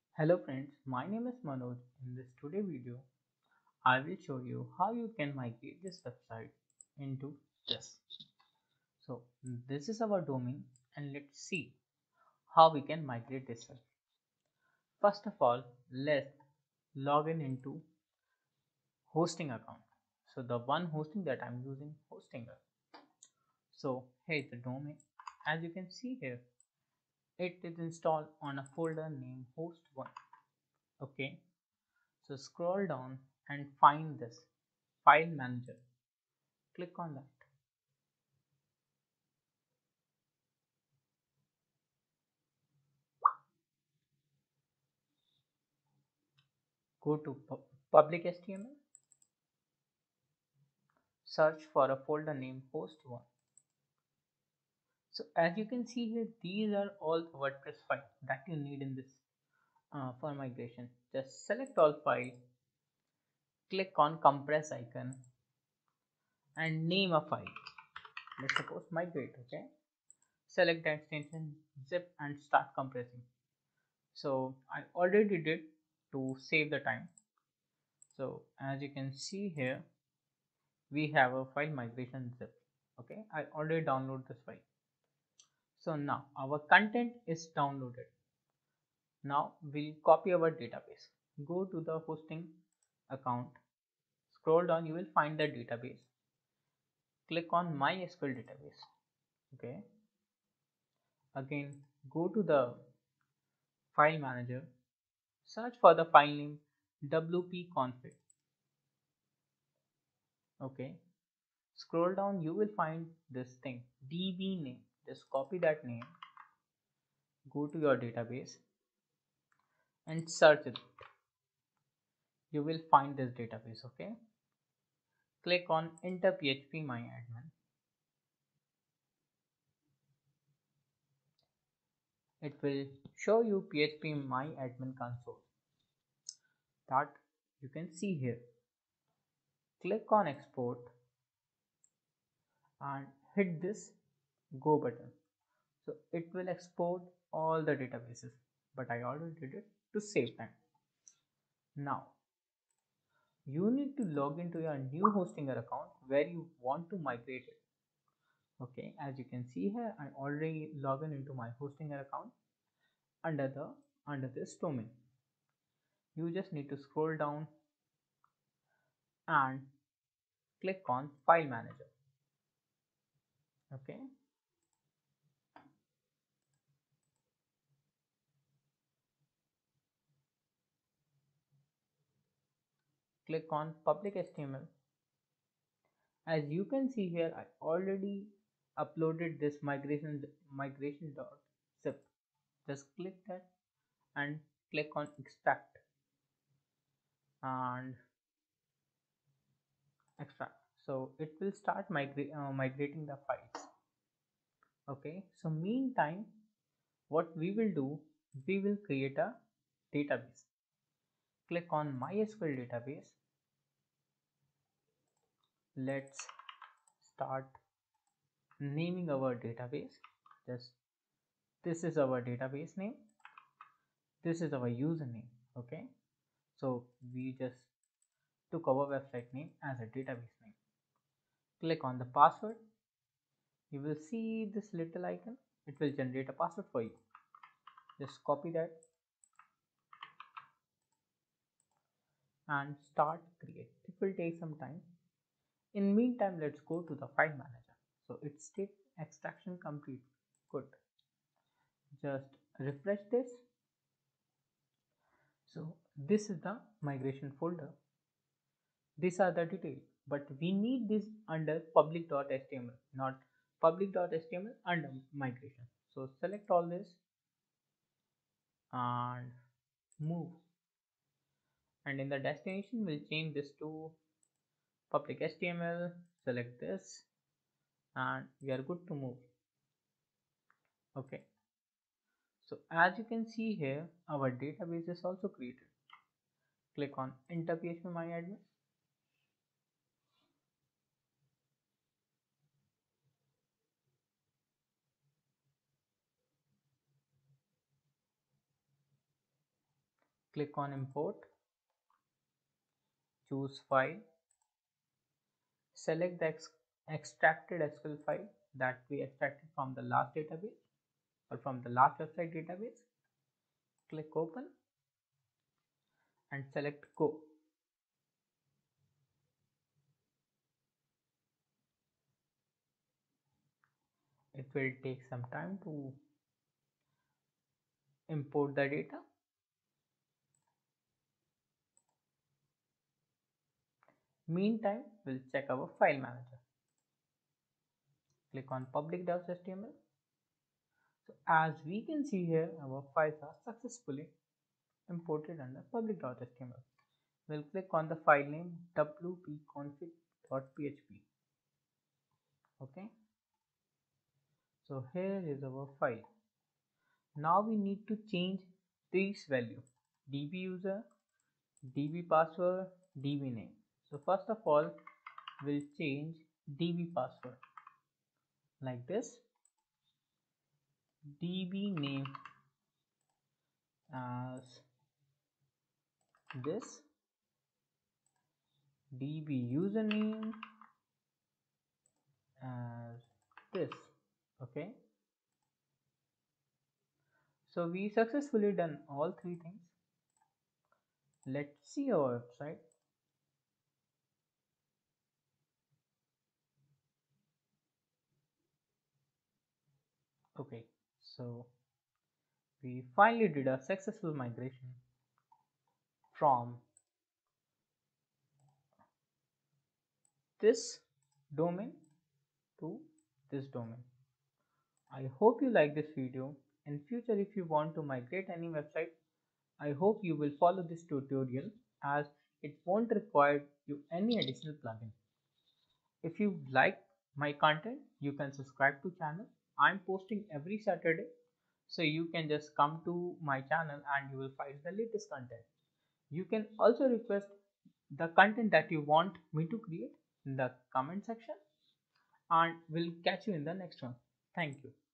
Hello friends, my name is Manoj. In this today video, I will show you how you can migrate this website into this. So this is our domain and let's see how we can migrate this one. First of all, let's log in into hosting account. So the one hosting that I'm using, Hostinger. So here is the domain. As you can see here, it is installed on a folder named host1. Okay, so scroll down and find this file manager. Click on that. Go to public HTML, search for a folder named host1. So as you can see here, these are all the WordPress files that you need in this for migration. Just select all file, click on compress icon and name a file. Let's suppose migrate, okay? Select the extension zip and start compressing. So I already did to save the time. So as you can see here, we have a file migration zip. Okay, I already download this file. So now our content is downloaded. Now we'll copy our database. Go to the hosting account, scroll down, you will find the database. Click on MySQL database. Okay, again go to the file manager, search for the file name wp-config. Okay, scroll down, you will find this thing db name. Just copy that name, go to your database and search it. You will find this database. Okay, click on enter php myadmin. It will show you php myadmin console that you can see here. Click on export and hit this go button. So it will export all the databases, but I already did it to save time. Now you need to log into your new Hostinger account where you want to migrate it. Okay, as you can see here, I already logged into my Hostinger account under this domain. You just need to scroll down and click on file manager. Okay, click on public HTML. As you can see here, I already uploaded this migration.zip. Just click that and click on extract and extract. So it will start migrating the files. Okay, so meantime what we will do, we will create a database. Click on MySQL database. Let's start naming our database. Just this is our database name, this is our username. Okay, so we just took our website name as a database name. Click on the password. You will see this little icon, it will generate a password for you. Just copy that and start create. It will take some time. In meantime, let's go to the file manager. So it's state extraction complete. Good. Just refresh this. So this is the migration folder. These are the details, but we need this under public.html, not public.html under migration. So select all this and move. And in the destination, we'll change this to public HTML. Select this and we are good to move. Okay, so as you can see here, our database is also created. Click on enter php myadmin. Click on import, choose file, select the extracted SQL file that we extracted from the last database or from the last website database. Click open and select go. It will take some time to import the data. Meantime, we'll check our file manager. Click on public.html. So as we can see here, our files are successfully imported under public.html. We'll click on the file name wp-config.php. Okay, so here is our file. Now we need to change these values: db user, db password, db name. So first of all, we'll change db password like this, db name as this, db username as this. Okay, so we successfully done all three things. Let's see our website. Okay, so we finally did a successful migration from this domain to this domain. I hope you like this video. In future, if you want to migrate any website, I hope you will follow this tutorial as it won't require you any additional plugin. If you like my content, you can subscribe to channel. I'm posting every Saturday, so you can just come to my channel and you will find the latest content. You can also request the content that you want me to create in the comment section, and we'll catch you in the next one. Thank you.